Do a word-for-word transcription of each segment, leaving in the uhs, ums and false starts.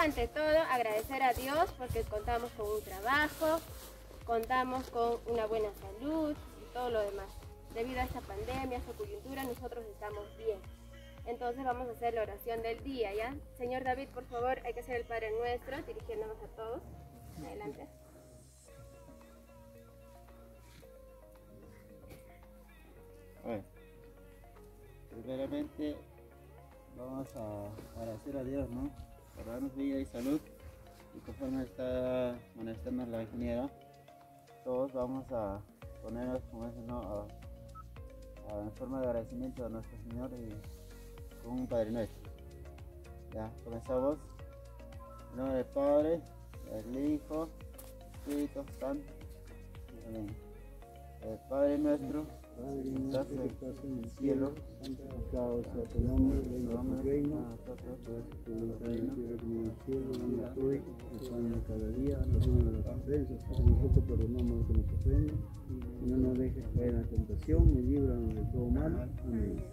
ante todo, agradecer a Dios porque contamos con un trabajo, contamos con una buena salud y todo lo demás. Debido a esta pandemia, a esta coyuntura, nosotros estamos bien. Entonces vamos a hacer la oración del día, ¿ya? Señor David, por favor, hay que hacer el Padre Nuestro, dirigiéndonos a todos. Adelante. Bueno, primeramente vamos a agradecer a Dios, ¿no?, por darnos vida y salud, y conforme está manifestando la ingeniera, todos vamos a ponernos, como eso, ¿no?, a, a, en forma de agradecimiento a nuestro Señor y con un Padre Nuestro. Ya, comenzamos. En nombre del Padre, del Hijo, Espíritu Santo. Amén. El Padre nuestro, Padre nuestro que estás en el cielo, santificado sea tu nombre, venga tu reino, hágase tu voluntad en la tierra como en el cielo. Danos hoy el pan de cada día, perdona las ofensas, como nosotros perdonamos a los que nos ofenden, y no nos dejes caer en la tentación, y líbranos de todo mal. Amén.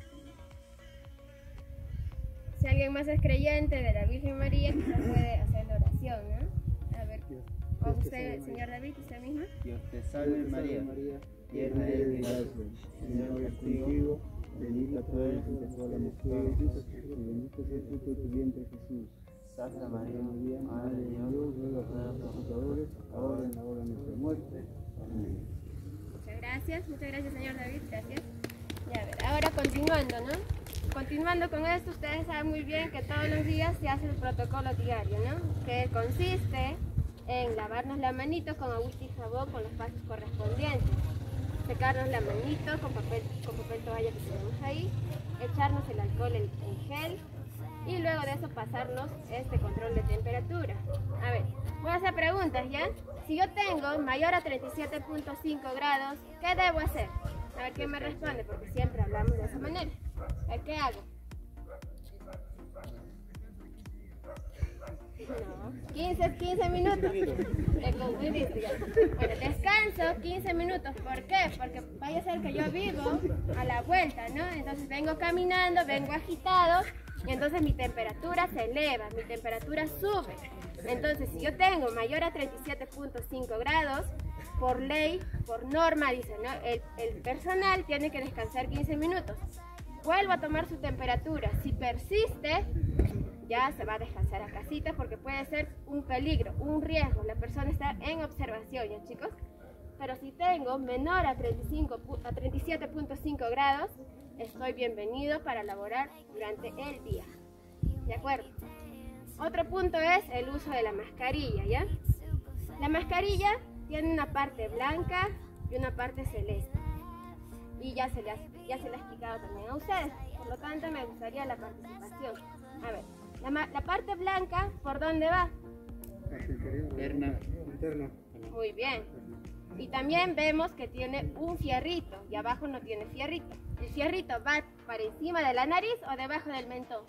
Si alguien más es creyente de la Virgen María, quizás puede hacer la oración, ¿no? A ver, ¿o usted, señor David, usted misma? Dios te salve María, llena eres de gracia, el Señor es contigo, bendita tú eres entre todas las mujeres, y bendito es el fruto de tu vientre Jesús. Santa María, Madre de Dios, ruega por nosotros pecadores, ahora y en la hora de nuestra muerte. Amén. Muchas gracias, muchas gracias, señor David, gracias. Ya, a ver, ahora continuando, ¿no? Continuando con esto, ustedes saben muy bien que todos los días se hace el protocolo diario, ¿no? Que consiste en lavarnos la manito con agua y jabón con los pasos correspondientes, secarnos la manito con papel, con papel toalla que tenemos ahí, echarnos el alcohol en, en gel y luego de eso pasarnos este control de temperatura. A ver, voy a hacer preguntas, ¿ya? Si yo tengo mayor a treinta y siete punto cinco grados, ¿qué debo hacer? A ver quién me responde, porque siempre hablamos de esa manera. A ver, ¿qué hago? No, quince, quince minutos. Te confundiste ya. Bueno, descanso quince minutos. ¿Por qué? Porque vaya a ser que yo vivo a la vuelta, ¿no? Entonces vengo caminando, vengo agitado y entonces mi temperatura se eleva, mi temperatura sube. Entonces, si yo tengo mayor a treinta y siete punto cinco grados, por ley, por norma, dice, ¿no? El, el personal tiene que descansar quince minutos. Vuelvo a tomar su temperatura. Si persiste, ya se va a descansar a casita porque puede ser un peligro, un riesgo. La persona está en observación, ¿ya, chicos? Pero si tengo menor a treinta y cinco, a treinta y siete punto cinco grados, estoy bienvenido para laborar durante el día. ¿De acuerdo? Otro punto es el uso de la mascarilla, ¿ya? La mascarilla tiene una parte blanca y una parte celeste. Y ya se, le ha, ya se le ha explicado también a ustedes. Por lo tanto, me gustaría la participación. A ver, la, la parte blanca, ¿por dónde va? Interna. Interna. Muy bien. Y también vemos que tiene un fierrito y abajo no tiene fierrito. ¿El fierrito va para encima de la nariz o debajo del mentón?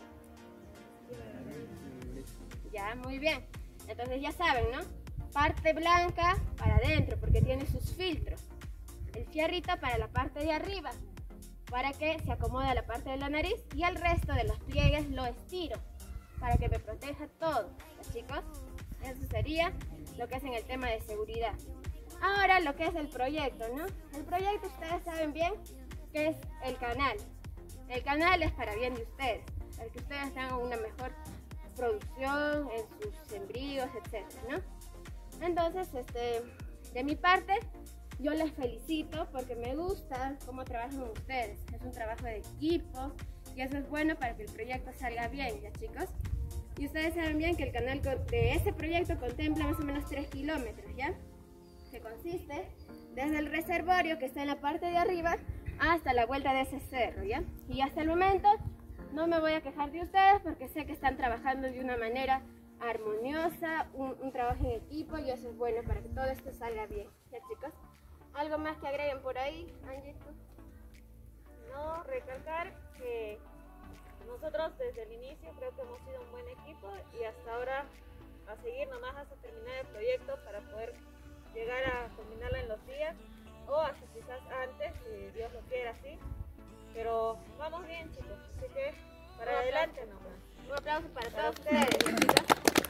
Ya, muy bien. Entonces ya saben, ¿no? Parte blanca para adentro porque tiene sus filtros. El fierrito para la parte de arriba, para que se acomode a la parte de la nariz, y el resto de los pliegues lo estiro para que me proteja todo, ¿sí, chicos? Eso sería lo que es en el tema de seguridad. Ahora lo que es el proyecto, ¿no? El proyecto, ustedes saben bien que es el canal. El canal es para bien de ustedes, para que ustedes tengan una mejor producción en sus sembríos, etcétera, ¿no? Entonces, este, de mi parte, yo les felicito porque me gusta cómo trabajan ustedes. Es un trabajo de equipo y eso es bueno para que el proyecto salga bien, ¿ya, chicos? Y ustedes saben bien que el canal de este proyecto contempla más o menos tres kilómetros, ¿ya? Que consiste desde el reservorio que está en la parte de arriba hasta la vuelta de ese cerro, ¿ya? Y hasta el momento no me voy a quejar de ustedes porque sé que están trabajando de una manera armoniosa, un, un trabajo en equipo, y eso es bueno para que todo esto salga bien, ¿ya, chicos? ¿Algo más que agreguen por ahí, Angie? No, recalcar que nosotros desde el inicio creo que hemos sido un buen equipo y hasta ahora a seguir nomás hasta terminar el proyecto para poder llegar a culminarlo en los días o hasta quizás antes, si Dios lo quiere así. Pero vamos bien, chicos, así que para adelante nomás. Un aplauso para todos ustedes, chicos.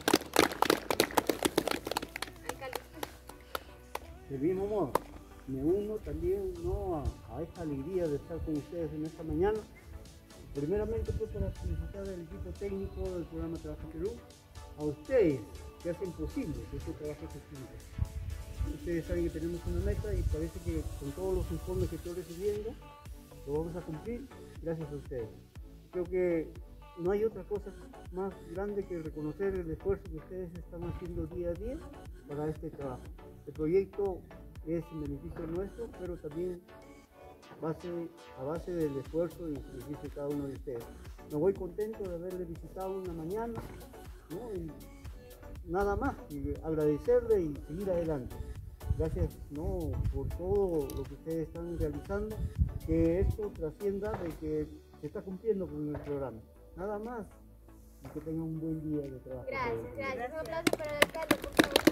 Del mismo modo, me uno también, ¿no?, a, a esta alegría de estar con ustedes en esta mañana. Primeramente, pues, para felicitar al equipo técnico del programa Trabaja Perú, a ustedes que hacen posible que este trabajo se cumpla. Ustedes saben que tenemos una meta y parece que con todos los informes que estoy recibiendo lo vamos a cumplir gracias a ustedes. Creo que no hay otra cosa más grande que reconocer el esfuerzo que ustedes están haciendo día a día para este trabajo. El proyecto es en beneficio nuestro, pero también base, a base del esfuerzo y sacrificio de cada uno de ustedes. Me voy contento de haberle visitado una mañana, ¿no? Y nada más, y agradecerle y seguir adelante. Gracias, ¿no?, por todo lo que ustedes están realizando, que esto trascienda de que se está cumpliendo con el programa. Nada más, y que tengan un buen día de trabajo. Gracias, gracias. Un aplauso para el alcalde, por favor.